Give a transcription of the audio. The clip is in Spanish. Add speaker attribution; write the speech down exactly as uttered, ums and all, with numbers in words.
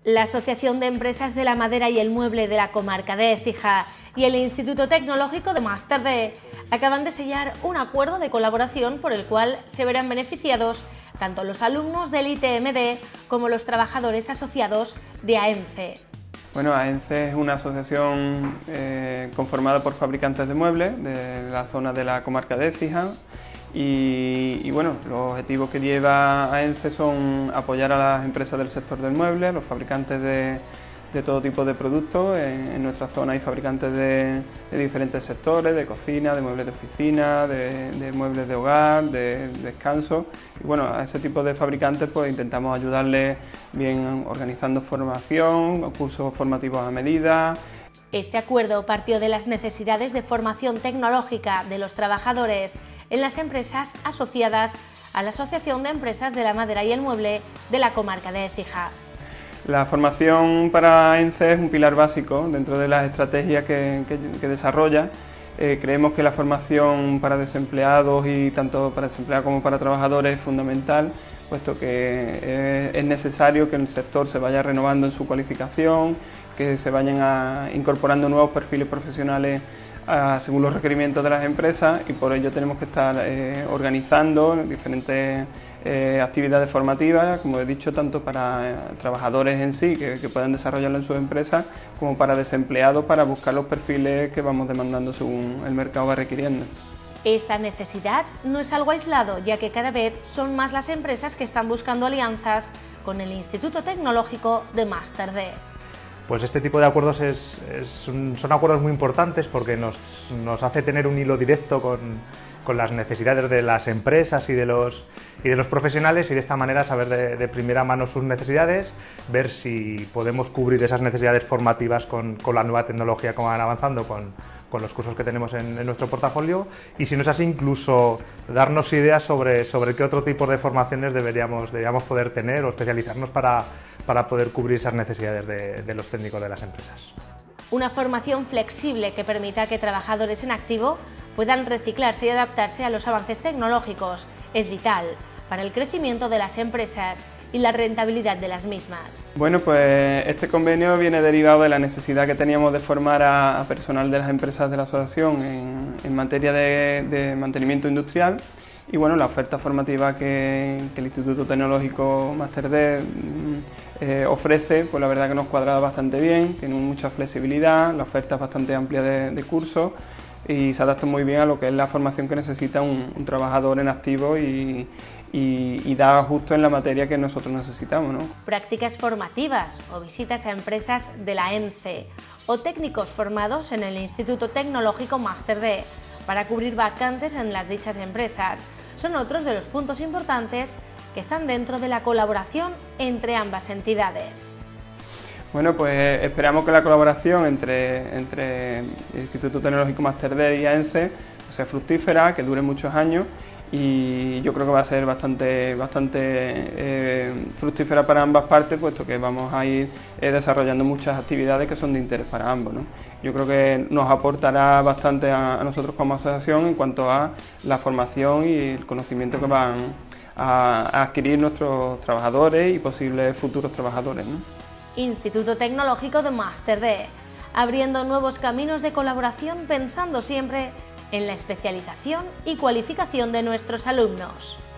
Speaker 1: La Asociación de Empresas de la Madera y el Mueble de la Comarca de Écija y el Instituto Tecnológico de Máster D acaban de sellar un acuerdo de colaboración por el cual se verán beneficiados tanto los alumnos del I T M D como los trabajadores asociados de A E N C E.
Speaker 2: Bueno, A E N C E es una asociación eh, conformada por fabricantes de muebles de la zona de la Comarca de Écija. Y, y bueno, los objetivos que lleva A E N C E son apoyar a las empresas del sector del mueble, a los fabricantes de, de todo tipo de productos. En, en nuestra zona hay fabricantes de, de diferentes sectores, de cocina, de muebles de oficina, de, de muebles de hogar, de, de descanso. Y bueno, a ese tipo de fabricantes pues intentamos ayudarles bien organizando formación, cursos formativos a medida.
Speaker 1: Este acuerdo partió de las necesidades de formación tecnológica de los trabajadores en las empresas asociadas a la Asociación de Empresas de la Madera y el Mueble de la Comarca de Écija.
Speaker 2: La formación para A E N C E es un pilar básico dentro de las estrategias que, que, que desarrolla. Eh, creemos que la formación para desempleados y tanto para desempleados como para trabajadores es fundamental, puesto que eh, es necesario que el sector se vaya renovando en su cualificación, que se vayan a, incorporando nuevos perfiles profesionales a, según los requerimientos de las empresas, y por ello tenemos que estar eh, organizando diferentes eh, actividades formativas, como he dicho, tanto para eh, trabajadores en sí, que, que puedan desarrollarlo en sus empresas, como para desempleados, para buscar los perfiles que vamos demandando según el mercado va requiriendo.
Speaker 1: Esta necesidad no es algo aislado, ya que cada vez son más las empresas que están buscando alianzas con el Instituto Tecnológico de Máster D.
Speaker 3: Pues este tipo de acuerdos es, es un, son acuerdos muy importantes porque nos, nos hace tener un hilo directo con, con las necesidades de las empresas y de los, y de los profesionales, y de esta manera saber de, de primera mano sus necesidades, ver si podemos cubrir esas necesidades formativas con, con la nueva tecnología que van avanzando, con, con los cursos que tenemos en, en nuestro portafolio, y si no es así, incluso darnos ideas sobre, sobre qué otro tipo de formaciones deberíamos, deberíamos poder tener o especializarnos para, para poder cubrir esas necesidades de, de los técnicos de las empresas.
Speaker 1: Una formación flexible que permita que trabajadores en activo puedan reciclarse y adaptarse a los avances tecnológicos es vital para el crecimiento de las empresas y la rentabilidad de las mismas.
Speaker 2: Bueno, pues este convenio viene derivado de la necesidad que teníamos de formar a, a personal de las empresas de la asociación en, en materia de, de mantenimiento industrial, y bueno, la oferta formativa que, que el Instituto Tecnológico Máster D eh, ofrece, pues la verdad que nos cuadra bastante bien, tiene mucha flexibilidad, la oferta es bastante amplia de, de cursos y se adapta muy bien a lo que es la formación que necesita un, un trabajador en activo y, y, y da justo en la materia que nosotros necesitamos, ¿no?
Speaker 1: Prácticas formativas o visitas a empresas de la A E N C E o técnicos formados en el Instituto Tecnológico Máster D para cubrir vacantes en las dichas empresas son otros de los puntos importantes que están dentro de la colaboración entre ambas entidades.
Speaker 2: Bueno, pues esperamos que la colaboración entre, entre el Instituto Tecnológico Máster D y A E N C E sea fructífera, que dure muchos años, y yo creo que va a ser bastante, bastante eh, fructífera para ambas partes, puesto que vamos a ir eh, desarrollando muchas actividades que son de interés para ambos, ¿no? Yo creo que nos aportará bastante a, a nosotros como asociación en cuanto a la formación y el conocimiento que van a, a adquirir nuestros trabajadores y posibles futuros trabajadores, ¿no?
Speaker 1: Instituto Tecnológico de Máster D, abriendo nuevos caminos de colaboración pensando siempre en la especialización y cualificación de nuestros alumnos.